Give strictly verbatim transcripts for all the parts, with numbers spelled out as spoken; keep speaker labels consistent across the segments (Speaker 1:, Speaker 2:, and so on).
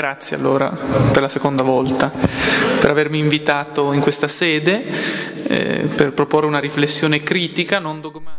Speaker 1: grazie allora per la seconda volta, per avermi invitato in questa sede, eh, per proporre una riflessione critica, non dogmatica,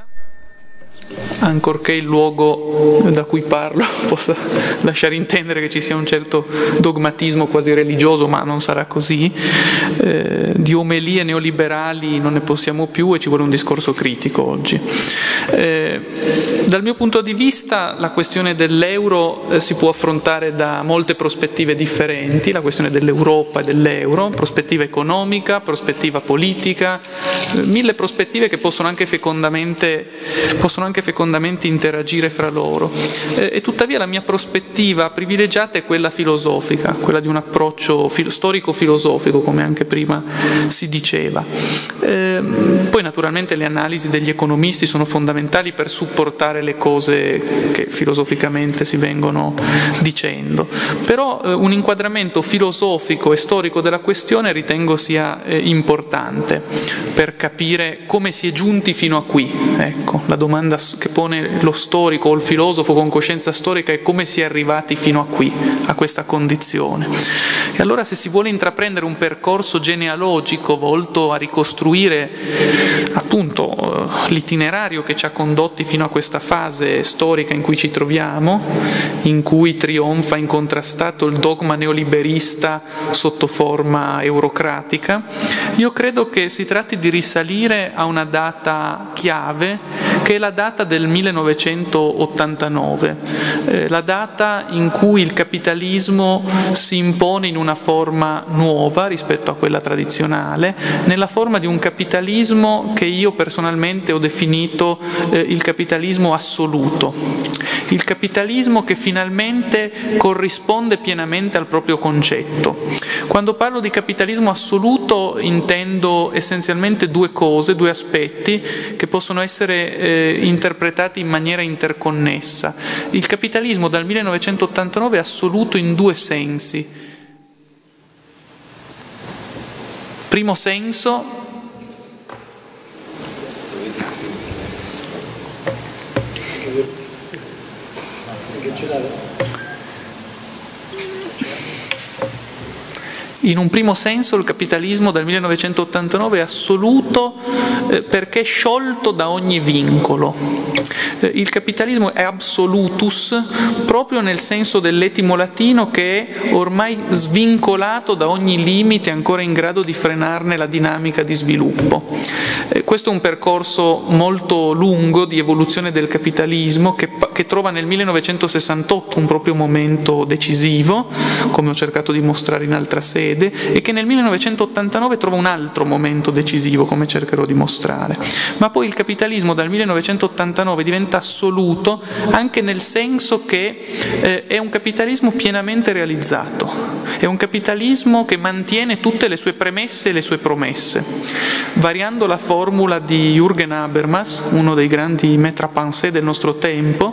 Speaker 1: ancorché il luogo da cui parlo possa lasciare intendere che ci sia un certo dogmatismo quasi religioso, ma non sarà così. Eh, di omelie neoliberali non ne possiamo più e ci vuole un discorso critico oggi. Eh, dal mio punto di vista la questione dell'euro eh, si può affrontare da molte prospettive differenti, la questione dell'Europa e dell'euro, prospettiva economica, prospettiva politica, eh, mille prospettive che possono anche fecondamente, possono anche fecondamente interagire fra loro. Eh, e tuttavia la mia prospettiva privilegiata è quella filosofica, quella di un approccio filo- storico-filosofico, come anche prima si diceva. Eh, poi naturalmente le analisi degli economisti sono fondamentali per supportare le cose che filosoficamente si vengono dicendo, però eh, un inquadramento filosofico e storico della questione ritengo sia eh, importante per capire come si è giunti fino a qui. Ecco, la domanda che pone lo storico o il filosofo con coscienza storica è come si è arrivati fino a qui, a questa condizione. E allora se si vuole intraprendere un percorso genealogico volto a ricostruire appunto l'itinerario che ci ha condotti fino a questa fase storica in cui ci troviamo, in cui trionfa incontrastato il dogma neoliberista sotto forma eurocratica, io credo che si tratti di risalire a una data chiave, che è la data del millenovecentottantanove, eh, la data in cui il capitalismo si impone in una forma nuova rispetto a quella tradizionale, nella forma di un capitalismo che io personalmente ho definito eh, il capitalismo assoluto, il capitalismo che finalmente corrisponde pienamente al proprio concetto. Quando parlo di capitalismo assoluto intendo essenzialmente due cose, due aspetti che possono essere eh, interpretati in maniera interconnessa. Il capitalismo dal millenovecentottantanove è assoluto in due sensi. Primo senso, in un primo senso il capitalismo dal millenovecentottantanove è assoluto eh, perché è sciolto da ogni vincolo. Eh, il capitalismo è absolutus proprio nel senso dell'etimo latino, che è ormai svincolato da ogni limite ancora in grado di frenarne la dinamica di sviluppo. Eh, questo è un percorso molto lungo di evoluzione del capitalismo che, che trova nel millenovecentosessantotto un proprio momento decisivo, come ho cercato di mostrare in altra sede, e che nel millenovecentottantanove trova un altro momento decisivo, come cercherò di mostrare. Ma poi il capitalismo dal millenovecentottantanove diventa assoluto anche nel senso che eh, è un capitalismo pienamente realizzato, è un capitalismo che mantiene tutte le sue premesse e le sue promesse. Variando la formula di Jürgen Habermas, uno dei grandi maîtres à penser del nostro tempo,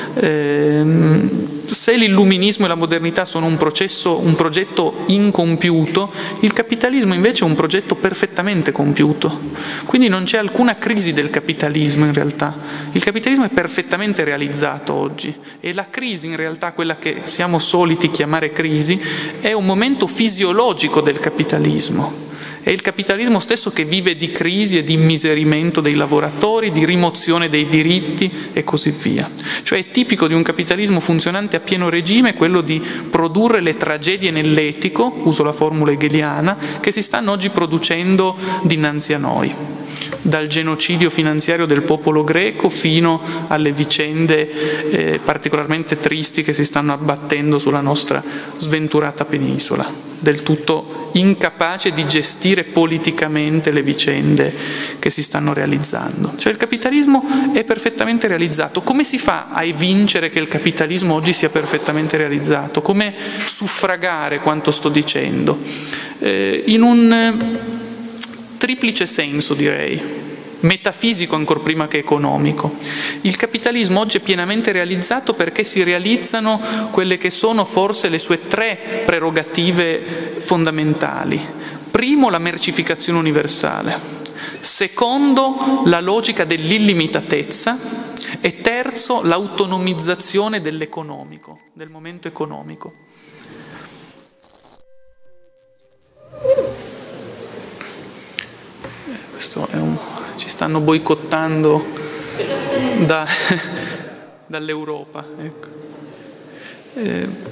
Speaker 1: ehm, se l'illuminismo e la modernità sono un processo, un progetto incompiuto, il capitalismo invece è un progetto perfettamente compiuto. Quindi non c'è alcuna crisi del capitalismo in realtà. Il capitalismo è perfettamente realizzato oggi e la crisi, in realtà quella che siamo soliti chiamare crisi, è un momento fisiologico del capitalismo. È il capitalismo stesso che vive di crisi e di immiserimento dei lavoratori, di rimozione dei diritti e così via. Cioè è tipico di un capitalismo funzionante a pieno regime quello di produrre le tragedie nell'etico, uso la formula hegeliana, che si stanno oggi producendo dinanzi a noi. Dal genocidio finanziario del popolo greco fino alle vicende eh, particolarmente tristi che si stanno abbattendo sulla nostra sventurata penisola, del tutto incapace di gestire politicamente le vicende che si stanno realizzando. Cioè il capitalismo è perfettamente realizzato. Come si fa a evincere che il capitalismo oggi sia perfettamente realizzato? Come suffragare quanto sto dicendo? Eh, in un triplice senso, direi, metafisico ancor prima che economico. Il capitalismo oggi è pienamente realizzato perché si realizzano quelle che sono forse le sue tre prerogative fondamentali. Primo, la mercificazione universale. Secondo, la logica dell'illimitatezza. E terzo, l'autonomizzazione dell'economico, del momento economico. Questo è un... ci stanno boicottando da... dall'Europa. Ecco. Eh...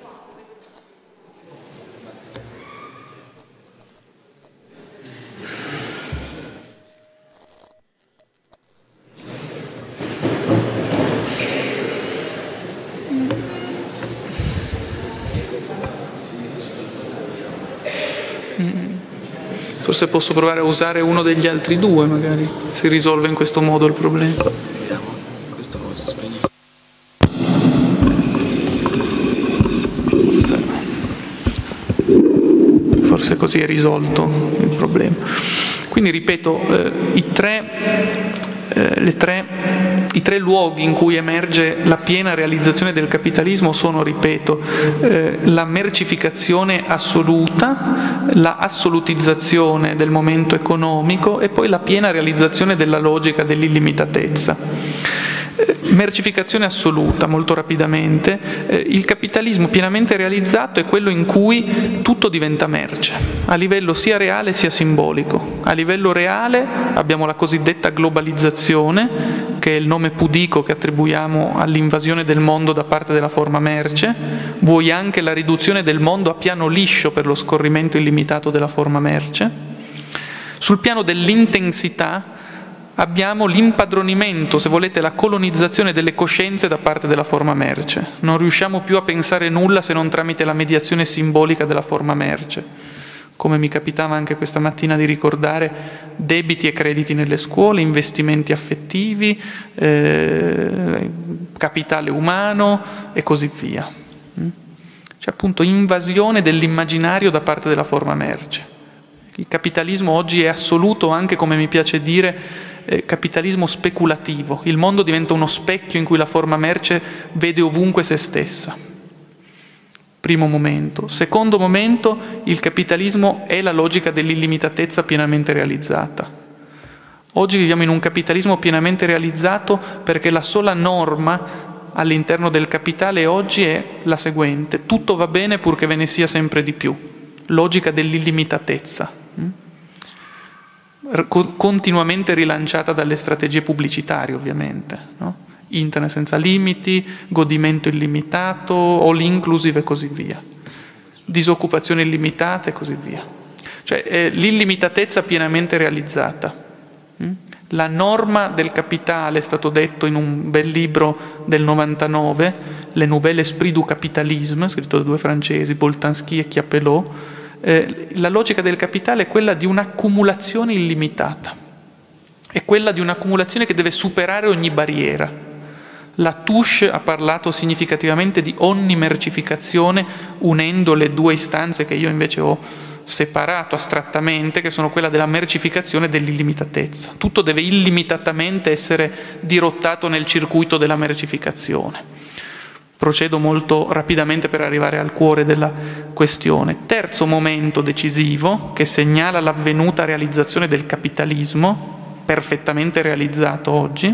Speaker 1: Forse posso provare a usare uno degli altri due, magari si risolve in questo modo il problema.
Speaker 2: Vediamo, questo non si spegne.
Speaker 1: Forse, forse così è risolto il problema. Quindi ripeto, eh, i tre... Eh, le tre, i tre luoghi in cui emerge la piena realizzazione del capitalismo sono, ripeto, eh, la mercificazione assoluta, la assolutizzazione del momento economico e poi la piena realizzazione della logica dell'illimitatezza. Mercificazione assoluta, molto rapidamente, eh, il capitalismo pienamente realizzato è quello in cui tutto diventa merce, a livello sia reale sia simbolico. A livello reale abbiamo la cosiddetta globalizzazione, che è il nome pudico che attribuiamo all'invasione del mondo da parte della forma merce, vuoi anche la riduzione del mondo a piano liscio per lo scorrimento illimitato della forma merce. Sul piano dell'intensità abbiamo l'impadronimento, se volete, la colonizzazione delle coscienze da parte della forma merce. Non riusciamo più a pensare nulla se non tramite la mediazione simbolica della forma merce. Come mi capitava anche questa mattina di ricordare, debiti e crediti nelle scuole, investimenti affettivi, eh, capitale umano e così via. C'è appunto invasione dell'immaginario da parte della forma merce. Il capitalismo oggi è assoluto anche, come mi piace dire, eh, capitalismo speculativo. Il mondo diventa uno specchio in cui la forma merce vede ovunque se stessa. Primo momento. Secondo momento, il capitalismo è la logica dell'illimitatezza pienamente realizzata. Oggi viviamo in un capitalismo pienamente realizzato perché la sola norma all'interno del capitale oggi è la seguente: tutto va bene purché ve ne sia sempre di più. Logica dell'illimitatezza, continuamente rilanciata dalle strategie pubblicitarie, ovviamente, no? Internet senza limiti, godimento illimitato, all inclusive e così via, disoccupazione illimitata e così via. Cioè eh, l'illimitatezza pienamente realizzata. La norma del capitale, è stato detto in un bel libro del novantanove, Le Nouvelles Esprit du Capitalisme, scritto da due francesi, Boltanski e Chiapelot. Eh, la logica del capitale è quella di un'accumulazione illimitata, è quella di un'accumulazione che deve superare ogni barriera. Latouche ha parlato significativamente di onnimercificazione, unendo le due istanze che io invece ho separato astrattamente, che sono quella della mercificazione e dell'illimitatezza. Tutto deve illimitatamente essere dirottato nel circuito della mercificazione. Procedo molto rapidamente per arrivare al cuore della questione. Terzo momento decisivo che segnala l'avvenuta realizzazione del capitalismo, perfettamente realizzato oggi.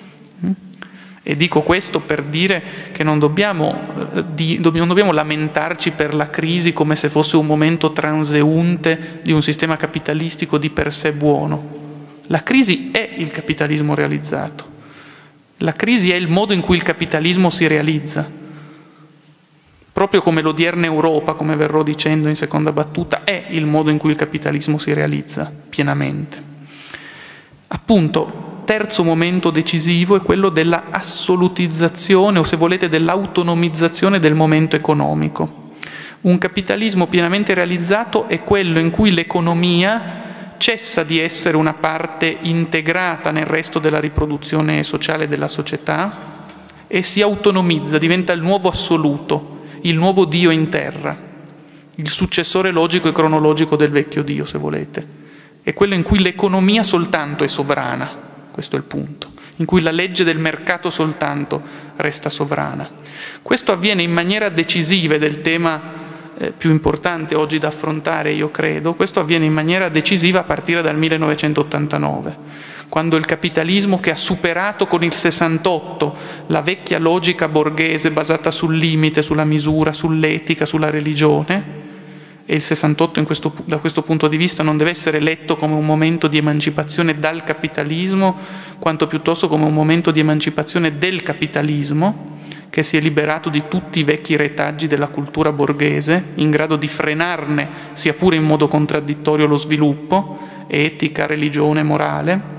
Speaker 1: E dico questo per dire che non dobbiamo, eh, di, non dobbiamo lamentarci per la crisi come se fosse un momento transeunte di un sistema capitalistico di per sé buono. La crisi è il capitalismo realizzato. La crisi è il modo in cui il capitalismo si realizza. Proprio come l'odierna Europa, come verrò dicendo in seconda battuta, è il modo in cui il capitalismo si realizza pienamente. Appunto, terzo momento decisivo è quello della assolutizzazione, o se volete dell'autonomizzazione del momento economico. Un capitalismo pienamente realizzato è quello in cui l'economia cessa di essere una parte integrata nel resto della riproduzione sociale della società e si autonomizza, diventa il nuovo assoluto, il nuovo Dio in terra, il successore logico e cronologico del vecchio Dio, se volete. È quello in cui l'economia soltanto è sovrana, questo è il punto, in cui la legge del mercato soltanto resta sovrana. Questo avviene in maniera decisiva del tema Eh, più importante oggi da affrontare, io credo, questo avviene in maniera decisiva a partire dal millenovecentottantanove, quando il capitalismo che ha superato con il sessantotto la vecchia logica borghese basata sul limite, sulla misura, sull'etica, sulla religione, e il sessantotto in questo, da questo punto di vista non deve essere letto come un momento di emancipazione dal capitalismo, quanto piuttosto come un momento di emancipazione del capitalismo, che si è liberato di tutti i vecchi retaggi della cultura borghese, in grado di frenarne, sia pure in modo contraddittorio, lo sviluppo, etica, religione, morale.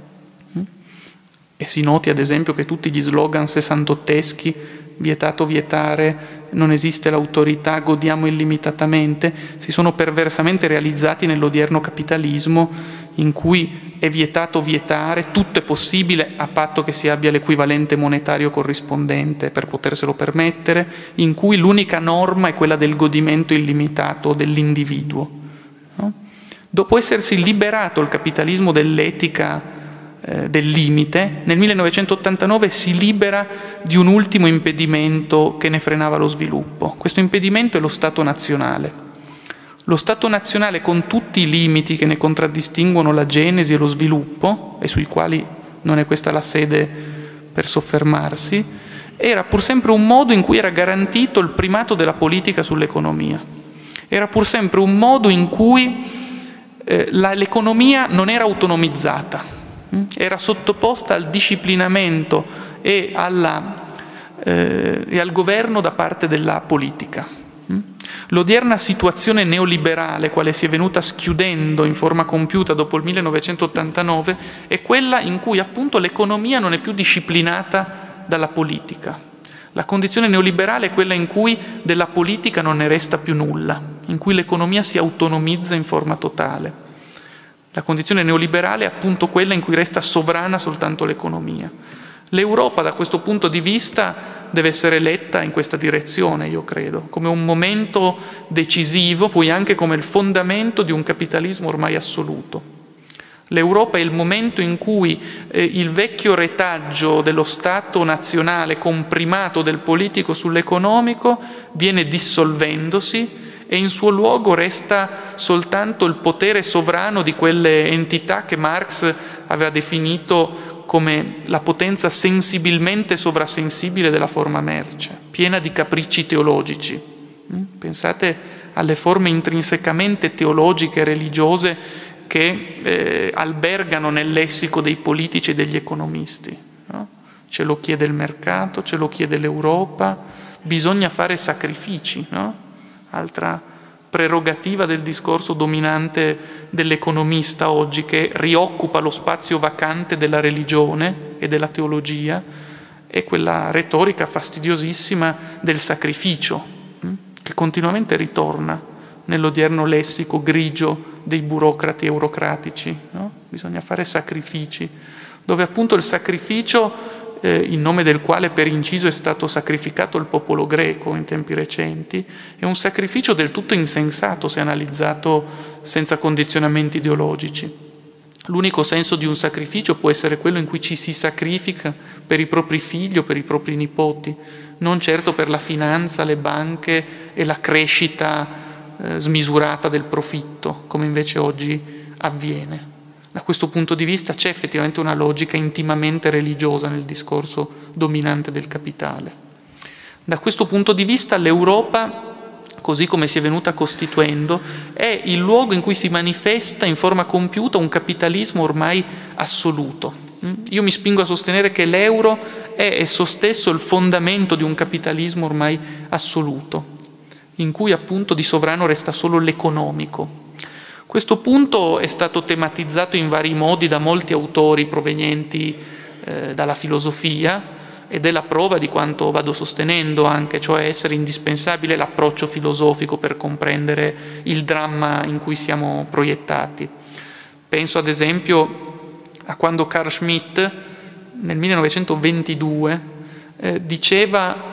Speaker 1: E si noti ad esempio che tutti gli slogan sessantotteschi, vietato vietare, non esiste l'autorità, godiamo illimitatamente, si sono perversamente realizzati nell'odierno capitalismo, in cui è vietato vietare, tutto è possibile a patto che si abbia l'equivalente monetario corrispondente per poterselo permettere, in cui l'unica norma è quella del godimento illimitato dell'individuo. No? Dopo essersi liberato il capitalismo dell'etica, eh, del limite, nel millenovecentottantanove si libera di un ultimo impedimento che ne frenava lo sviluppo. Questo impedimento è lo Stato nazionale. Lo Stato nazionale, con tutti i limiti che ne contraddistinguono la genesi e lo sviluppo, e sui quali non è questa la sede per soffermarsi, era pur sempre un modo in cui era garantito il primato della politica sull'economia. Era pur sempre un modo in cui eh, l'economia non era autonomizzata, hm? era sottoposta al disciplinamento e, alla, eh, e al governo da parte della politica. L'odierna situazione neoliberale, quale si è venuta schiudendo in forma compiuta dopo il millenovecentottantanove, è quella in cui appunto l'economia non è più disciplinata dalla politica. La condizione neoliberale è quella in cui della politica non ne resta più nulla, in cui l'economia si autonomizza in forma totale. La condizione neoliberale è appunto quella in cui resta sovrana soltanto l'economia. L'Europa da questo punto di vista deve essere letta in questa direzione, io credo, come un momento decisivo, poi anche come il fondamento di un capitalismo ormai assoluto. L'Europa è il momento in cui eh, il vecchio retaggio dello Stato nazionale comprimato del politico sull'economico viene dissolvendosi e in suo luogo resta soltanto il potere sovrano di quelle entità che Marx aveva definito come la potenza sensibilmente sovrasensibile della forma merce, piena di capricci teologici. Pensate alle forme intrinsecamente teologiche e religiose che eh, albergano nel lessico dei politici e degli economisti. No? Ce lo chiede il mercato, ce lo chiede l'Europa, bisogna fare sacrifici, no? Altra prerogativa del discorso dominante dell'economista oggi, che rioccupa lo spazio vacante della religione e della teologia, è quella retorica fastidiosissima del sacrificio, che continuamente ritorna nell'odierno lessico grigio dei burocrati eurocratici. No? Bisogna fare sacrifici, dove appunto il sacrificio, eh, in nome del quale per inciso è stato sacrificato il popolo greco in tempi recenti, è un sacrificio del tutto insensato se analizzato senza condizionamenti ideologici. L'unico senso di un sacrificio può essere quello in cui ci si sacrifica per i propri figli o per i propri nipoti, non certo per la finanza, le banche e la crescita eh, smisurata del profitto, come invece oggi avviene. Da questo punto di vista c'è effettivamente una logica intimamente religiosa nel discorso dominante del capitale. Da questo punto di vista l'Europa, così come si è venuta costituendo, è il luogo in cui si manifesta in forma compiuta un capitalismo ormai assoluto. Io mi spingo a sostenere che l'euro è esso stesso il fondamento di un capitalismo ormai assoluto, in cui appunto di sovrano resta solo l'economico. Questo punto è stato tematizzato in vari modi da molti autori provenienti eh, dalla filosofia, ed è la prova di quanto vado sostenendo anche, cioè essere indispensabile l'approccio filosofico per comprendere il dramma in cui siamo proiettati. Penso ad esempio a quando Carl Schmitt nel millenovecentoventidue eh, diceva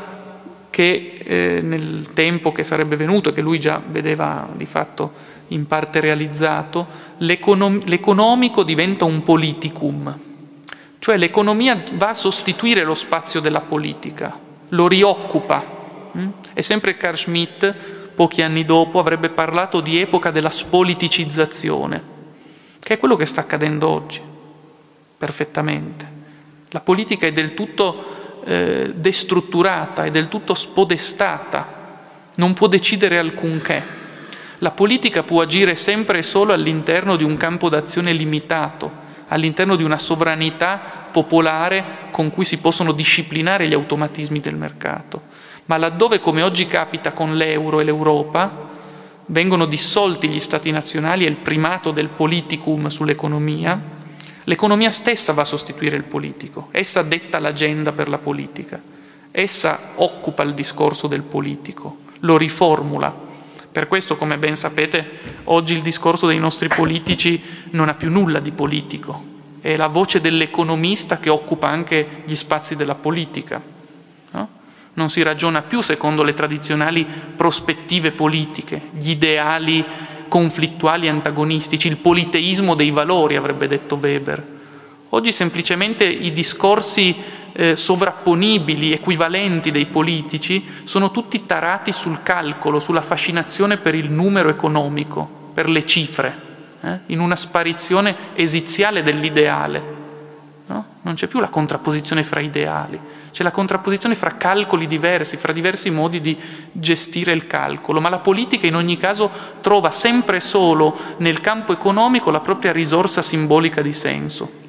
Speaker 1: che eh, nel tempo che sarebbe venuto, che lui già vedeva di fatto in parte realizzato, l'econom- l'economico diventa un politicum, cioè l'economia va a sostituire lo spazio della politica, lo rioccupa. E sempre Carl Schmitt, pochi anni dopo, avrebbe parlato di epoca della spoliticizzazione, che è quello che sta accadendo oggi. perfettamente. La politica è del tutto eh, destrutturata, è del tutto spodestata, non può decidere alcunché. La politica può agire sempre e solo all'interno di un campo d'azione limitato, all'interno di una sovranità popolare con cui si possono disciplinare gli automatismi del mercato. Ma laddove, come oggi capita con l'euro e l'Europa, vengono dissolti gli stati nazionali e il primato del politicum sull'economia, l'economia stessa va a sostituire il politico, essa detta l'agenda per la politica, essa occupa il discorso del politico, lo riformula. Per questo, come ben sapete, oggi il discorso dei nostri politici non ha più nulla di politico, è la voce dell'economista che occupa anche gli spazi della politica. No? Non si ragiona più secondo le tradizionali prospettive politiche, gli ideali conflittuali e antagonistici, il politeismo dei valori, avrebbe detto Weber. Oggi semplicemente i discorsi eh, sovrapponibili, equivalenti dei politici, sono tutti tarati sul calcolo, sulla fascinazione per il numero economico, per le cifre, eh? in una sparizione esiziale dell'ideale. No? Non c'è più la contrapposizione fra ideali, c'è la contrapposizione fra calcoli diversi, fra diversi modi di gestire il calcolo, ma la politica in ogni caso trova sempre solo nel campo economico la propria risorsa simbolica di senso.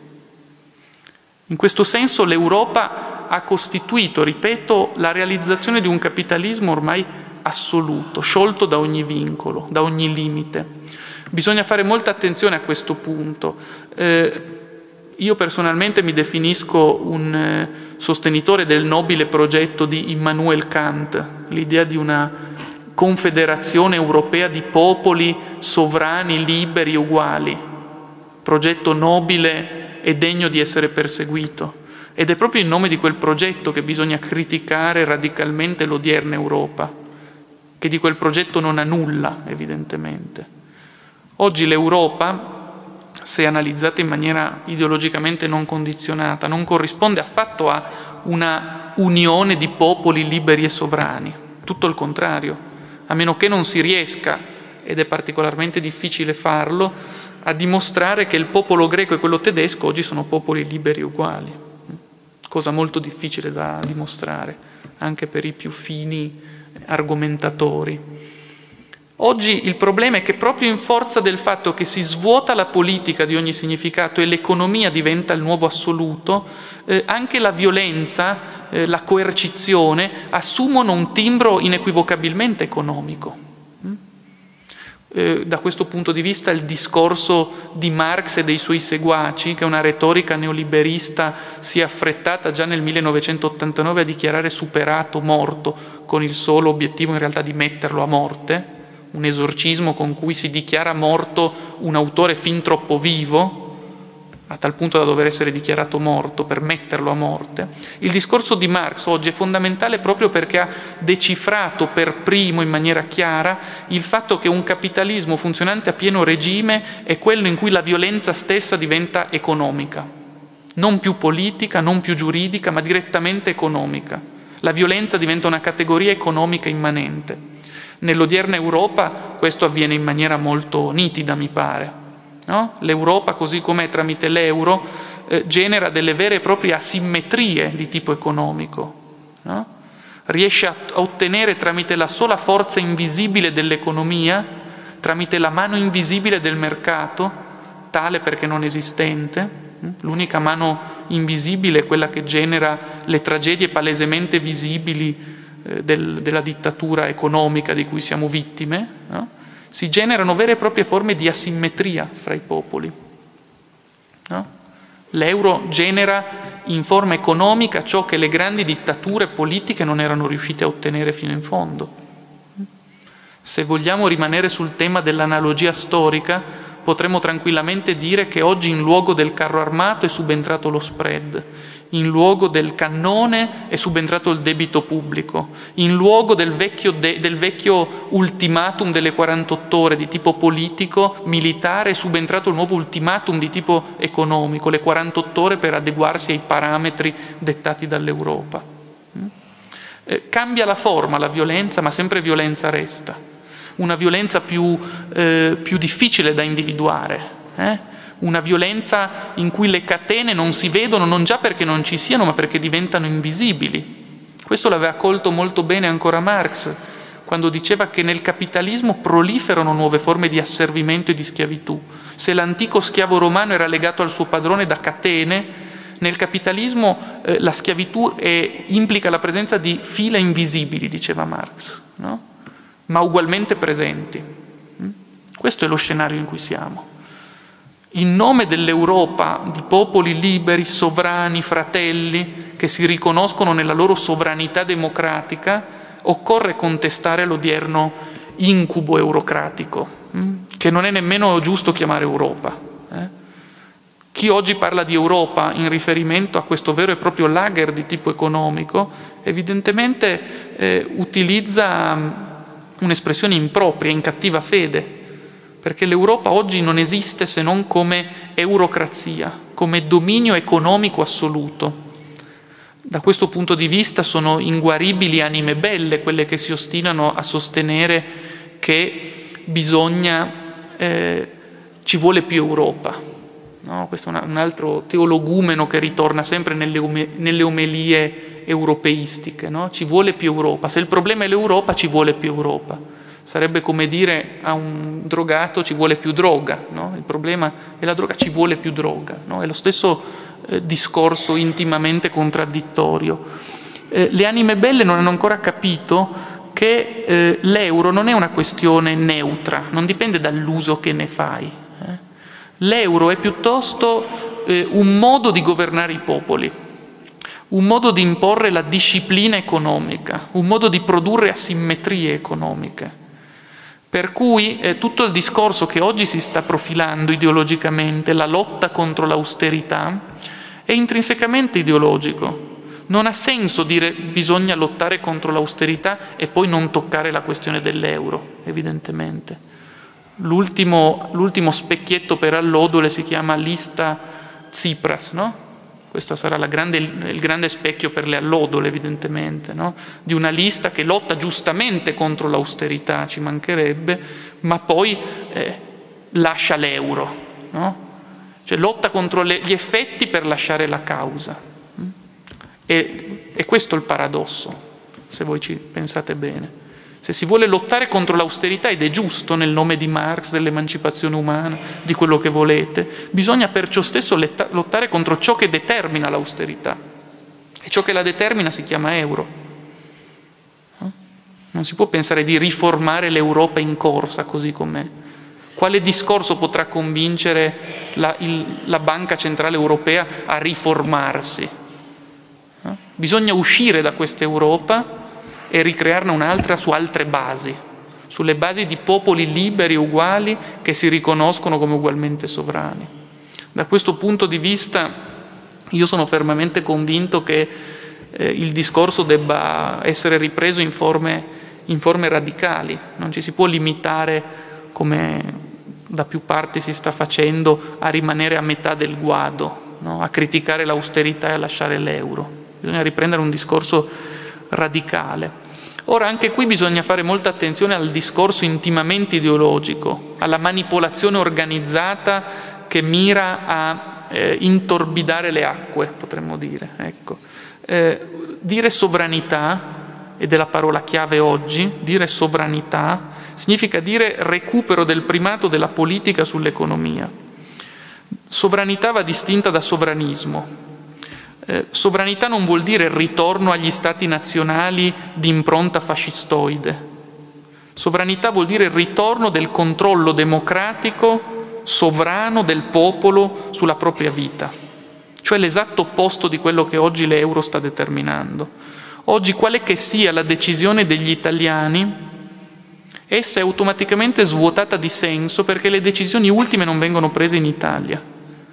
Speaker 1: In questo senso l'Europa ha costituito, ripeto, la realizzazione di un capitalismo ormai assoluto, sciolto da ogni vincolo, da ogni limite. Bisogna fare molta attenzione a questo punto. Eh, io personalmente mi definisco un eh, sostenitore del nobile progetto di Immanuel Kant, l'idea di una confederazione europea di popoli sovrani, liberi e uguali, progetto nobile è degno di essere perseguito, ed è proprio in nome di quel progetto che bisogna criticare radicalmente l'odierna Europa, che di quel progetto non ha nulla, evidentemente. Oggi l'Europa, se analizzata in maniera ideologicamente non condizionata, non corrisponde affatto a una unione di popoli liberi e sovrani, tutto il contrario, a meno che non si riesca, ed è particolarmente difficile farlo, a dimostrare che il popolo greco e quello tedesco oggi sono popoli liberi e uguali, cosa molto difficile da dimostrare, anche per i più fini argomentatori. Oggi il problema è che proprio in forza del fatto che si svuota la politica di ogni significato e l'economia diventa il nuovo assoluto, eh, anche la violenza, eh, la coercizione assumono un timbro inequivocabilmente economico. Eh, da questo punto di vista il discorso di Marx e dei suoi seguaci, che una retorica neoliberista si è affrettata già nel millenovecentottantanove a dichiarare superato, morto, con il solo obiettivo in realtà di metterlo a morte, un esorcismo con cui si dichiara morto un autore fin troppo vivo, a tal punto da dover essere dichiarato morto per metterlo a morte. Il discorso di Marx oggi è fondamentale proprio perché ha decifrato per primo in maniera chiara il fatto che un capitalismo funzionante a pieno regime è quello in cui la violenza stessa diventa economica, non più politica, non più giuridica, ma direttamente economica. La violenza diventa una categoria economica immanente. Nell'odierna Europa questo avviene in maniera molto nitida, mi pare. No? L'Europa, così come tramite l'euro, eh, genera delle vere e proprie asimmetrie di tipo economico. No? Riesce a, a ottenere tramite la sola forza invisibile dell'economia, tramite la mano invisibile del mercato, tale perché non esistente, l'unica mano invisibile è quella che genera le tragedie palesemente visibili eh, del, della dittatura economica di cui siamo vittime, no? Si generano vere e proprie forme di asimmetria fra i popoli. No? L'euro genera in forma economica ciò che le grandi dittature politiche non erano riuscite a ottenere fino in fondo. Se vogliamo rimanere sul tema dell'analogia storica, potremmo tranquillamente dire che oggi in luogo del carro armato è subentrato lo spread, in luogo del cannone è subentrato il debito pubblico, in luogo del vecchio, de, del vecchio ultimatum delle quarantotto ore di tipo politico, militare, è subentrato il nuovo ultimatum di tipo economico, le quarantotto ore per adeguarsi ai parametri dettati dall'Europa. Eh, cambia la forma la violenza, ma sempre violenza resta. Una violenza più, eh, più difficile da individuare, eh? una violenza in cui le catene non si vedono non già perché non ci siano, ma perché diventano invisibili. Questo l'aveva colto molto bene ancora Marx, quando diceva che nel capitalismo proliferano nuove forme di asservimento e di schiavitù. Se l'antico schiavo romano era legato al suo padrone da catene, nel capitalismo eh, la schiavitù è, implica la presenza di fila invisibili, diceva Marx, no? Ma ugualmente presenti. Questo è lo scenario in cui siamo. In nome dell'Europa di popoli liberi, sovrani, fratelli, che si riconoscono nella loro sovranità democratica, occorre contestare l'odierno incubo eurocratico, che non è nemmeno giusto chiamare Europa. Eh? Chi oggi parla di Europa in riferimento a questo vero e proprio lager di tipo economico, evidentemente eh, utilizza un'espressione impropria, in cattiva fede, perché l'Europa oggi non esiste se non come eurocrazia, come dominio economico assoluto. Da questo punto di vista sono inguaribili anime belle quelle che si ostinano a sostenere che bisogna, eh, ci vuole più Europa. No? Questo è una, un altro teologumeno che ritorna sempre nelle, nelle omelie europeistiche. No? Ci vuole più Europa. Se il problema è l'Europa, ci vuole più Europa. Sarebbe come dire a un drogato ci vuole più droga, no? Il problema è la droga, ci vuole più droga, no? È lo stesso eh, discorso intimamente contraddittorio. Eh, le anime belle non hanno ancora capito che eh, l'euro non è una questione neutra, non dipende dall'uso che ne fai. Eh? L'euro è piuttosto eh, un modo di governare i popoli, un modo di imporre la disciplina economica, un modo di produrre asimmetrie economiche. Per cui eh, tutto il discorso che oggi si sta profilando ideologicamente, la lotta contro l'austerità, è intrinsecamente ideologico. Non ha senso dire bisogna lottare contro l'austerità e poi non toccare la questione dell'euro, evidentemente. L'ultimo, l'ultimo specchietto per allodole si chiama lista Tsipras, no? Questo sarà la grande, il grande specchio per le allodole, evidentemente, no? Di una lista che lotta giustamente contro l'austerità, ci mancherebbe, ma poi eh, lascia l'euro, no? Cioè lotta contro le, gli effetti per lasciare la causa. E, e questo è il paradosso, se voi ci pensate bene. Se si vuole lottare contro l'austerità, ed è giusto nel nome di Marx, dell'emancipazione umana, di quello che volete, bisogna perciò stesso lottare contro ciò che determina l'austerità. E ciò che la determina si chiama euro. Non si può pensare di riformare l'Europa in corsa così com'è. Quale discorso potrà convincere la, il, la Banca Centrale Europea a riformarsi? Bisogna uscire da questa Europa e ricrearne un'altra su altre basi, sulle basi di popoli liberi e uguali che si riconoscono come ugualmente sovrani. Da questo punto di vista io sono fermamente convinto che eh, il discorso debba essere ripreso in forme, in forme radicali, non ci si può limitare, come da più parti si sta facendo, a rimanere a metà del guado, no? A criticare l'austerità e a lasciare l'euro. Bisogna riprendere un discorso radicale. Ora, anche qui bisogna fare molta attenzione al discorso intimamente ideologico, alla manipolazione organizzata che mira a eh, intorbidare le acque, potremmo dire. Ecco. Eh, dire sovranità, ed è la parola chiave oggi, dire sovranità significa dire recupero del primato della politica sull'economia. Sovranità va distinta da sovranismo. Eh, sovranità non vuol dire il ritorno agli stati nazionali di impronta fascistoide. Sovranità vuol dire il ritorno del controllo democratico, sovrano del popolo sulla propria vita, cioè l'esatto opposto di quello che oggi l'euro sta determinando. Oggi, quale che sia la decisione degli italiani, essa è automaticamente svuotata di senso perché le decisioni ultime non vengono prese in Italia.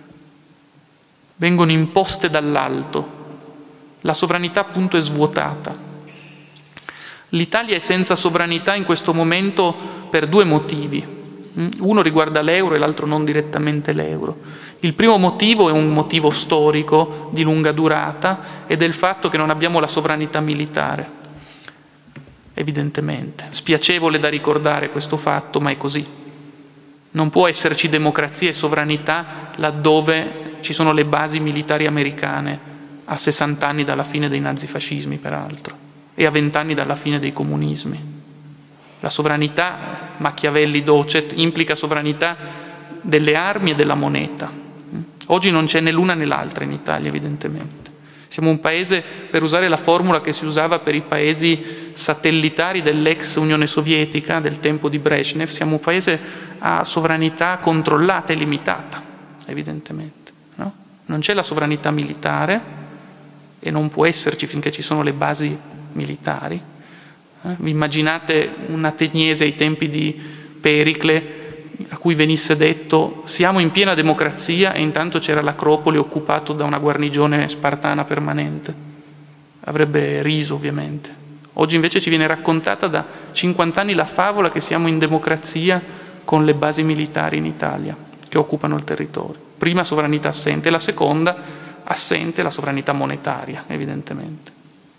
Speaker 1: Vengono imposte dall'alto. La sovranità appunto è svuotata. L'Italia è senza sovranità in questo momento per due motivi. Uno riguarda l'euro e l'altro non direttamente l'euro. Il primo motivo è un motivo storico di lunga durata ed è il fatto che non abbiamo la sovranità militare. Evidentemente. Spiacevole da ricordare questo fatto, ma è così. Non può esserci democrazia e sovranità laddove ci sono le basi militari americane a sessanta anni dalla fine dei nazifascismi, peraltro, e a venti anni dalla fine dei comunismi. La sovranità, Machiavelli docet, implica sovranità delle armi e della moneta. Oggi non c'è né l'una né l'altra in Italia, evidentemente. Siamo un paese, per usare la formula che si usava per i paesi satellitari dell'ex Unione Sovietica, del tempo di Brezhnev, siamo un paese a sovranità controllata e limitata, evidentemente. No? Non c'è la sovranità militare e non può esserci finché ci sono le basi militari. Eh? Vi immaginate un ateniese ai tempi di Pericle a cui venisse detto siamo in piena democrazia e intanto c'era l'Acropoli occupato da una guarnigione spartana permanente? Avrebbe riso, ovviamente. Oggi invece ci viene raccontata da cinquanta anni la favola che siamo in democrazia con le basi militari in Italia che occupano il territorio. Prima sovranità assente, la seconda assente la sovranità monetaria, evidentemente.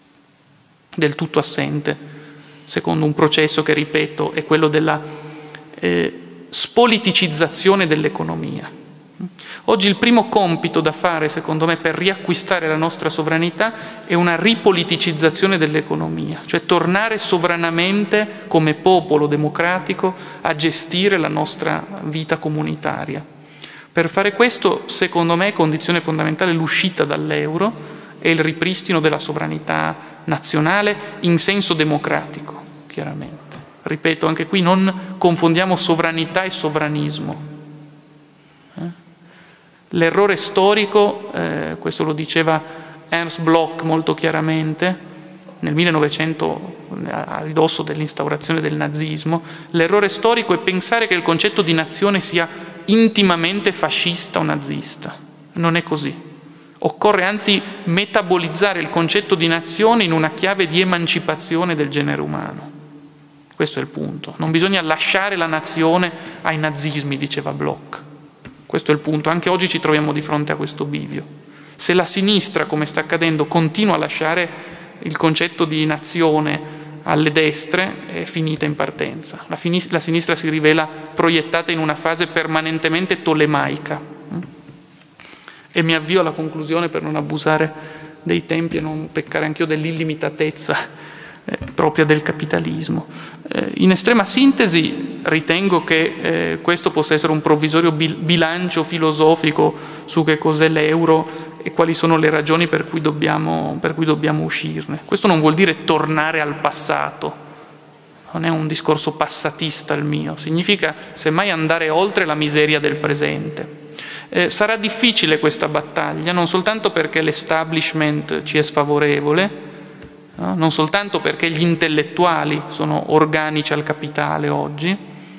Speaker 1: Del tutto assente, secondo un processo che, ripeto, è quello della eh, spoliticizzazione dell'economia. Oggi il primo compito da fare, secondo me, per riacquistare la nostra sovranità è una ripoliticizzazione dell'economia, cioè tornare sovranamente come popolo democratico a gestire la nostra vita comunitaria. Per fare questo, secondo me, è condizione fondamentale l'uscita dall'euro e il ripristino della sovranità nazionale in senso democratico, chiaramente. Ripeto, anche qui non confondiamo sovranità e sovranismo. Eh? L'errore storico, eh, questo lo diceva Ernst Bloch molto chiaramente, nel millenovecento, a ridosso dell'instaurazione del nazismo, l'errore storico è pensare che il concetto di nazione sia intimamente fascista o nazista. Non è così. Occorre anzi metabolizzare il concetto di nazione in una chiave di emancipazione del genere umano. Questo è il punto. Non bisogna lasciare la nazione ai nazismi, diceva Bloch. Questo è il punto. Anche oggi ci troviamo di fronte a questo bivio. Se la sinistra, come sta accadendo, continua a lasciare il concetto di nazione alle destre, è finita in partenza. La, la sinistra si rivela proiettata in una fase permanentemente tolemaica. E mi avvio alla conclusione per non abusare dei tempi e non peccare anch'io dell'illimitatezza Eh, propria del capitalismo. Eh, in estrema sintesi ritengo che eh, questo possa essere un provvisorio bil bilancio filosofico su che cos'è l'euro e quali sono le ragioni per cui, dobbiamo, per cui dobbiamo uscirne. Questo non vuol dire tornare al passato, non è un discorso passatista il mio, significa semmai andare oltre la miseria del presente. Eh, sarà difficile questa battaglia, non soltanto perché l'establishment ci è sfavorevole, no? Non soltanto perché gli intellettuali sono organici al capitale oggi,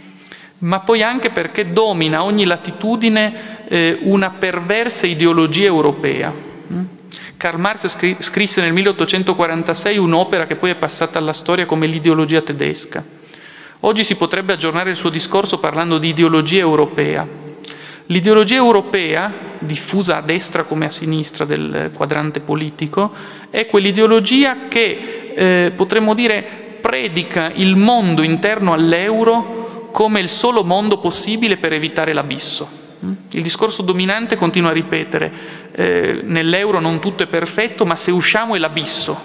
Speaker 1: ma poi anche perché domina a ogni latitudine eh, una perversa ideologia europea. Mm? Karl Marx scri scrisse nel milleottocentoquarantasei un'opera che poi è passata alla storia come l'ideologia tedesca. Oggi si potrebbe aggiornare il suo discorso parlando di ideologia europea. L'ideologia europea, diffusa a destra come a sinistra del quadrante politico, è quell'ideologia che, eh, potremmo dire, predica il mondo interno all'euro come il solo mondo possibile per evitare l'abisso. Il discorso dominante continua a ripetere, eh, nell'euro non tutto è perfetto, ma se usciamo è l'abisso.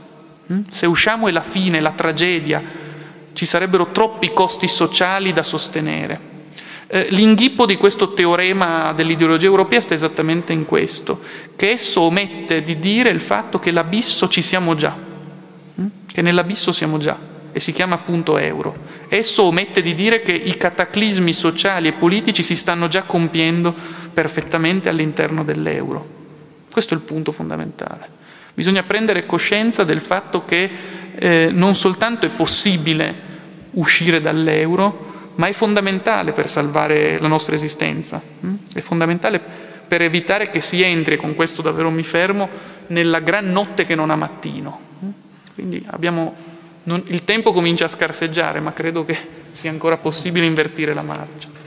Speaker 1: Se usciamo è la fine, la tragedia, ci sarebbero troppi costi sociali da sostenere. Eh, l'inghippo di questo teorema dell'ideologia europea sta esattamente in questo, che esso omette di dire il fatto che l'abisso ci siamo già, hm? che nell'abisso siamo già, e si chiama appunto euro. Esso omette di dire che i cataclismi sociali e politici si stanno già compiendo perfettamente all'interno dell'euro. Questo è il punto fondamentale. Bisogna prendere coscienza del fatto che eh, non soltanto è possibile uscire dall'euro, ma è fondamentale per salvare la nostra esistenza, è fondamentale per evitare che si entri, e con questo davvero mi fermo, nella gran notte che non ha mattino. Quindi abbiamo, non, il tempo comincia a scarseggiare, ma credo che sia ancora possibile invertire la marcia.